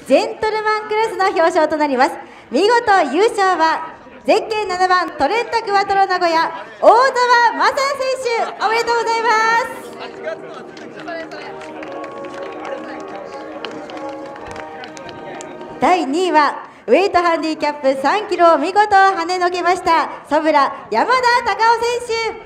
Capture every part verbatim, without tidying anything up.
ジェントルマンクラスの表彰となります。見事優勝はゼッケンななばんトレンタクワトロ名古屋大澤雅也選手、おめでとうございます。だいにいはウェイトハンディキャップさんキロを見事跳ねのけましたソブラ山田隆夫選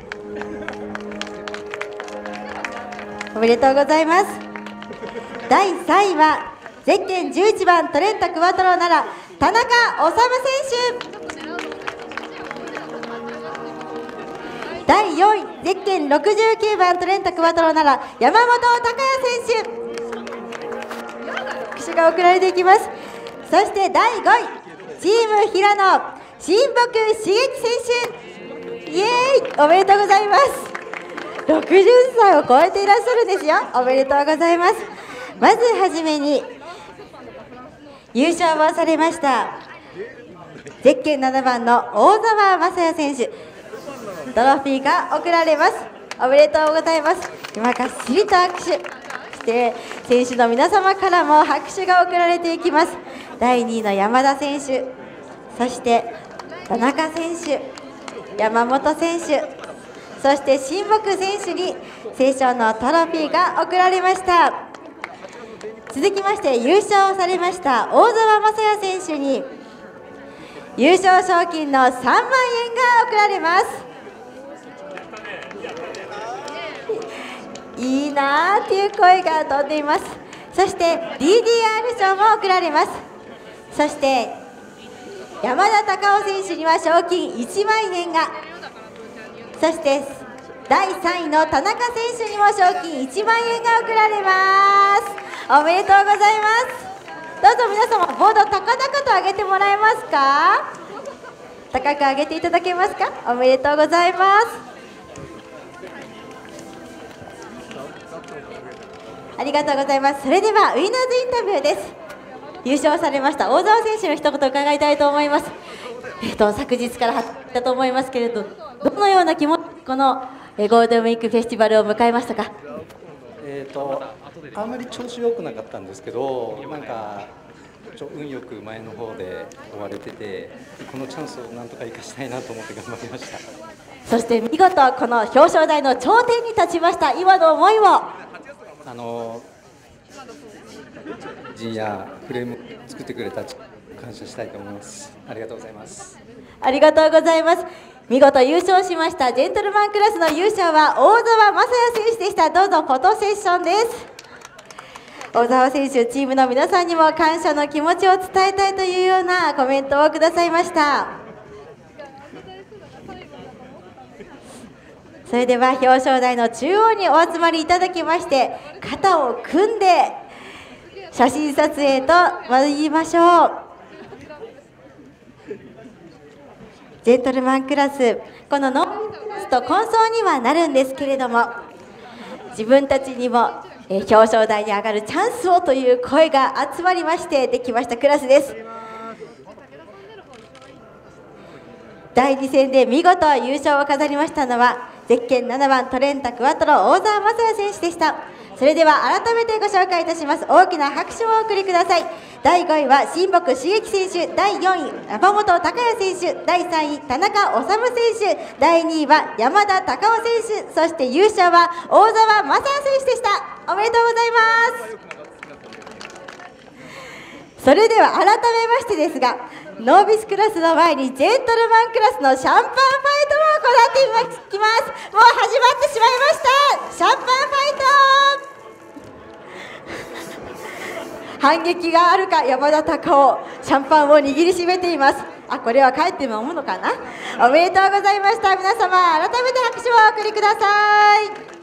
手、おめでとうございます。だいさんいはゼッケンじゅういちばんトレンタクワトロなら田中治選手、だいよんいゼッケンろくじゅうきゅうばんトレンタクワトロなら山本隆也選手、拍手が送られていきます。そしてだいごいチーム平野新木茂樹選手、イエーイ、おめでとうございます。ろくじゅっさいを超えていらっしゃるんですよ、おめでとうございます。まずはじめに優勝をされましたゼッケンななばんの大澤雅也選手、トロフィーが贈られます。おめでとうございます。今がっしりと握手、そして選手の皆様からも拍手が贈られていきます。だいにいの山田選手、そして田中選手、山本選手、そして新木選手に青賞のトロフィーが贈られました。続きまして優勝をされました大澤雅也選手に優勝賞金のさんまんえんが贈られます。いいなーっていう声が飛んでいます。そして ディーディーアール 賞も贈られます。そして山田隆夫選手には賞金いちまんえんが、そしてだいさんいの田中選手にも賞金いちまんえんが贈られます。おめでとうございます。どうぞ皆様ボード高々と上げてもらえますか。高く上げていただけますか。おめでとうございます。ありがとうございます。それではウィナーズインタビューです。優勝されました大澤選手の一言伺いたいと思います。えっと昨日から始めたと思いますけれど、どのような気持ちこのゴールデンウィークフェスティバルを迎えましたか。 えっとあんまり調子良くなかったんですけど、なんかちょ運よく前の方で追われてて、このチャンスをなんとか生かしたいなと思って頑張りました。 そして見事この表彰台の頂点に立ちました今の思いを。 あのジンやフレーム作ってくれた感謝したいと思います。ありがとうございます。 ありがとうございます。見事優勝しましたジェントルマンクラスの優勝は大澤雅也選手でした。どうぞフォトセッションです。大澤選手、チームの皆さんにも感謝の気持ちを伝えたいというようなコメントをくださいました。それでは表彰台の中央にお集まりいただきまして、肩を組んで写真撮影と参りましょう。ジェントルマンクラス、このノースと混走にはなるんですけれども、自分たちにも表彰台に上がるチャンスをという声が集まりましてできましたクラスです。だいに戦で見事優勝を飾りましたのはゼッケンななばんトレンタクワトロ大澤雅也選手でした。それでは改めてご紹介いたします。大きな拍手をお送りください。だいごいは新木茂樹選手、だいよんい山本隆也選手、だいさんい田中治選手、だいにいは山田隆夫選手、そして優勝は大澤雅也選手でした。おめでとうございます。それでは改めましてですが、ノービスクラスの前にジェントルマンクラスのシャンパンファイトを行っていきます。もう始まってしまいました。シャンパンファイト反撃があるか、山田隆夫シャンパンを握りしめています。あ、これは帰ってもむのかな。おめでとうございました。皆様改めて拍手をお送りください。